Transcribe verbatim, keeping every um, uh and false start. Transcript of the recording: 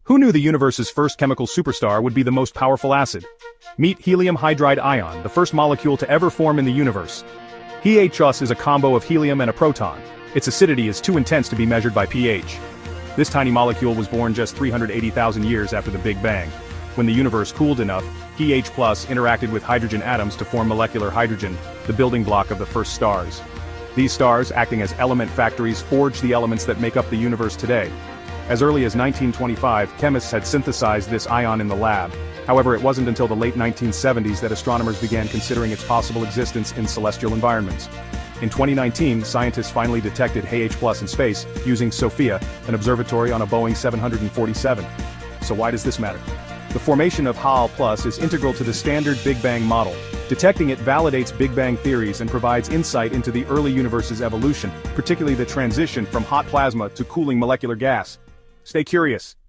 Who knew the universe's first chemical superstar would be the most powerful acid? Meet helium hydride ion, the first molecule to ever form in the universe. He H plus is a combo of helium and a proton. Its acidity is too intense to be measured by pH. This tiny molecule was born just three hundred eighty thousand years after the Big Bang. When the universe cooled enough, He H plus interacted with hydrogen atoms to form molecular hydrogen, the building block of the first stars. These stars, acting as element factories, forged the elements that make up the universe today. As early as nineteen twenty-five, chemists had synthesized this ion in the lab. However, it wasn't until the late nineteen seventies that astronomers began considering its possible existence in celestial environments. In twenty nineteen, scientists finally detected He H plus in space, using SOFIA, an observatory on a Boeing seven forty-seven. So why does this matter? The formation of He H plus is integral to the standard Big Bang model. Detecting it validates Big Bang theories and provides insight into the early universe's evolution, particularly the transition from hot plasma to cooling molecular gas. Stay curious.